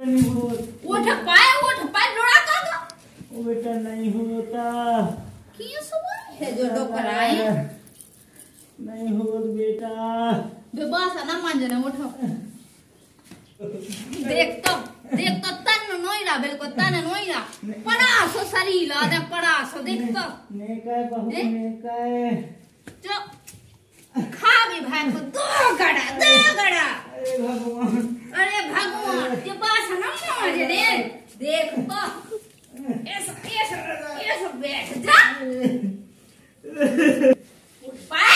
उठ पाए लोड़ा का वो बेटा नहीं होता क्यों सुबह है जो डोकराए नहीं हो बेटा बेबस ना मांजने उठो देख तो तन नोइरा बिल्को तन नोइरा पड़ासो शरीला दे पड़ासो देख तो नेकाय बहुत नेकाय जो खा भी भाई को दो गड़ा अरे भगवान ये बात ना मारे रे देख तो ऐसा बैठ जा उठ पाए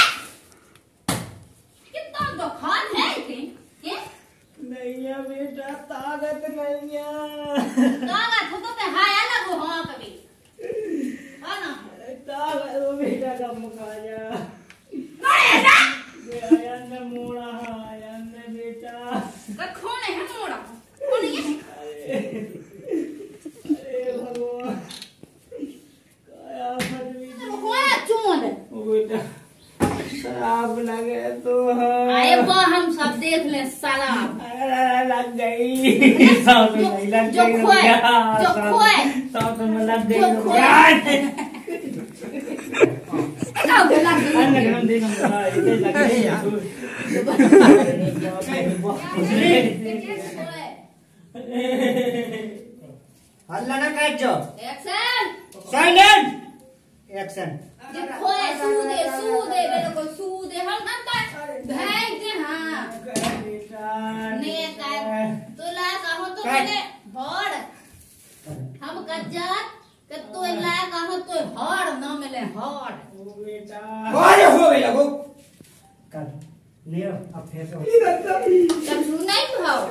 कितना दुखान है के नहीं है बेटा ताकत नहीं है ताकत हो तो पे हाय लगो हां कभी हां ना ताकत वो बेटा का मुकाया नहीं ना आया ने मोड़ा आया ने बेटा कौन है मोड़ा कौन है अरे भगवान काया फटवी होया चोंद ओ बेटा शराब लगे तो आए वो हम सब देख ले शराब लग गई साथ में लग गई जो खोए साथ में लग गई हम देख हम इधर लग गई हल्ला ना काट जो एक्शन साइलेंट एक्शन जो खोए सूदे मेरे को सूदे हम ना भेज दे हां ने का तोला कहो तो मैंने हड़ हम कज्जत के तो ला कहो तो हड़ ना मिले हड़ ओ बेटा अरे हो गया वो कर ले अब फिर से तब सुनाई भाव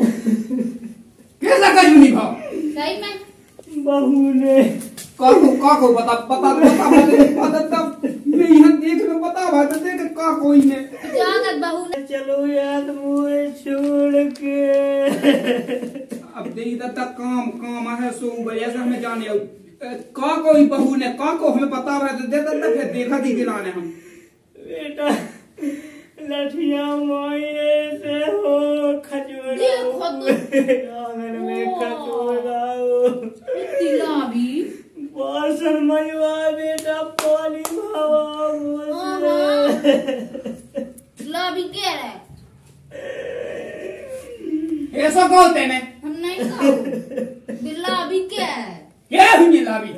कैसा कर नहीं भाव सही में बहू ने को बता तब मैं यहां देख लो बता भाई तो देख का कोई ने जागत बहू ने चलो यार मुझे छोड़ के अब दे इधर तक काम है सो बढ़िया से हमें जाने का कोई बहू ने का को हमें बता रहा है दे दे फिर देखा दी दिलाने हम बेटा लठिया माये से हो खजूरा देखो तो आंगन में खजूरा तिला भी बासन मयुआ बेटा पानी भावा मुझे तिला भी कह रहा है ऐसा कहते हैं हम नहीं कहो बिल्ला भी क्या है क्या हुई लाभी